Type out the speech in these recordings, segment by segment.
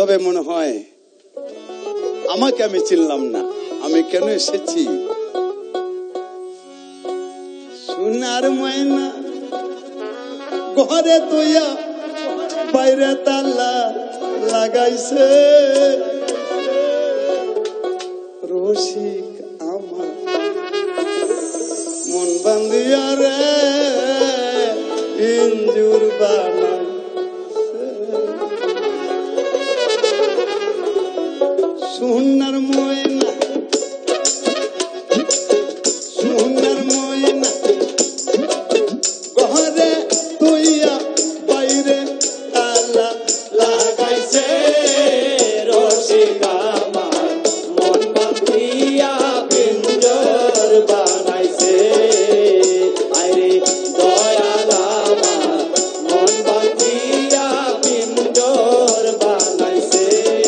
তবে মনে হয় আমাকে আমি চিনলাম না, আমি কেন এসেছি। সোনার ময়না ঘরে তুইয়া বাইরে তালা লাগাইছে, রসিক আমার মন বান্ধিয়া রে ইঞ্জুর বানাইছে। সোনার ময়না সোনার ময়না ঘরে তুইয়া বাইরে তালা লাগাইছে, রসিক আমার মন বাঁধিয়া পিঞ্জর বানাইছে। আরে দয়াল আমার মন বাঁধিয়া পিঞ্জর বানাইছে।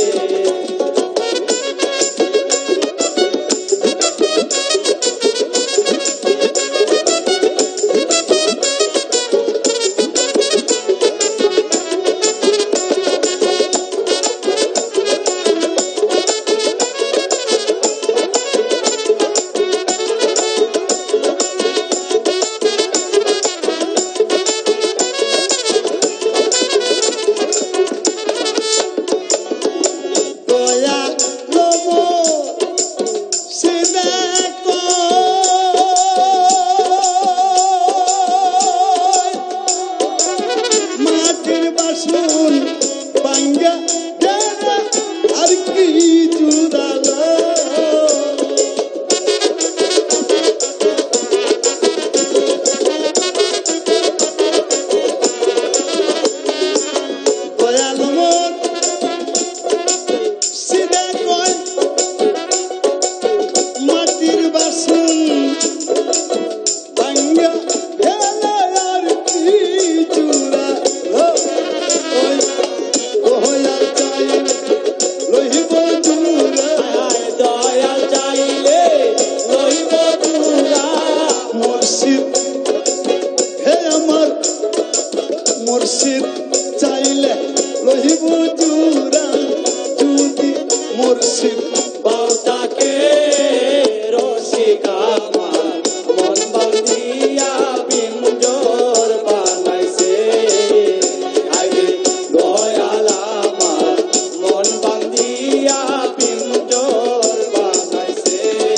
মুর্শিদ চাইলে লহিব জুরা, যদি মুর্শিদ বাউটাকে রসিক আমার মন বাঁধিয়া পিঞ্জর বানাইছে। আরে দয়াল আমার মন বাঁধিয়া পিঞ্জর বানাইছে।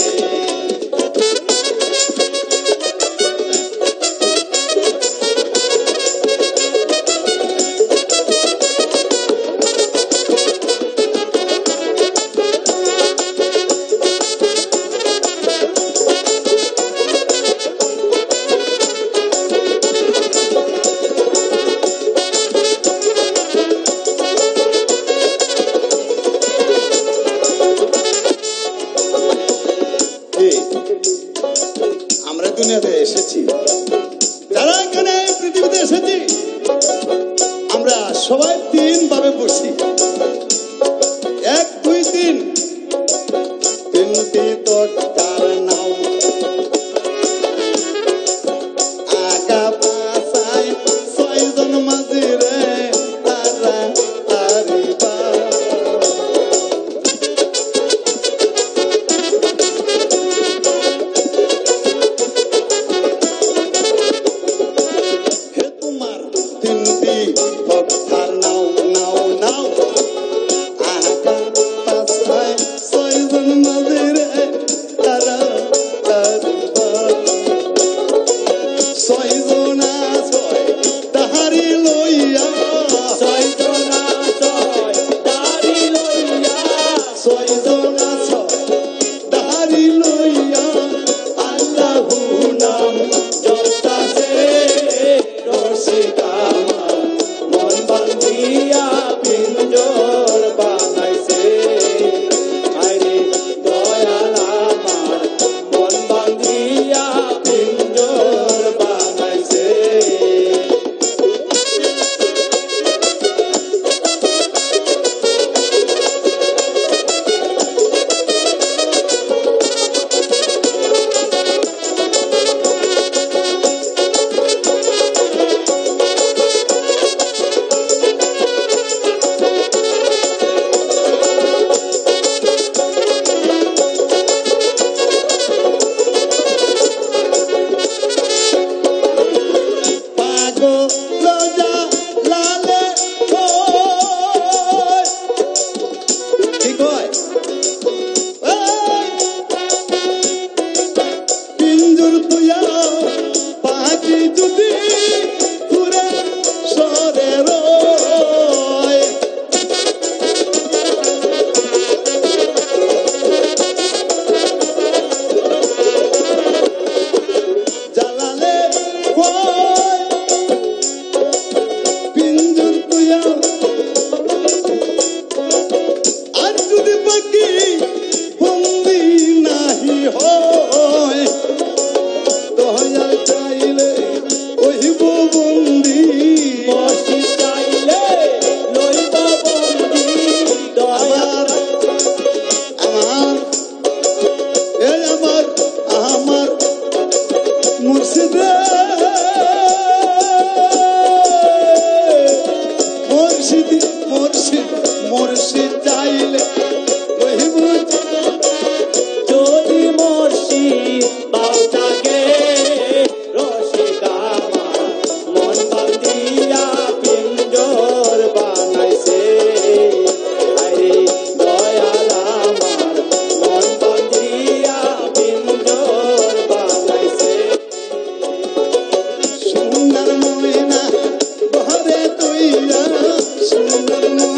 আমরা দুনিয়াতে এসেছি, যারা এখানে পৃথিবীতে এসেছি, আমরা সবাই তিন ভাবে বসি। এক, দুই, তিন, তিনটি তক্তার নাও, আগা পাশায় ছয়জন মাঝি রে তারা তারিবা। সুন্দর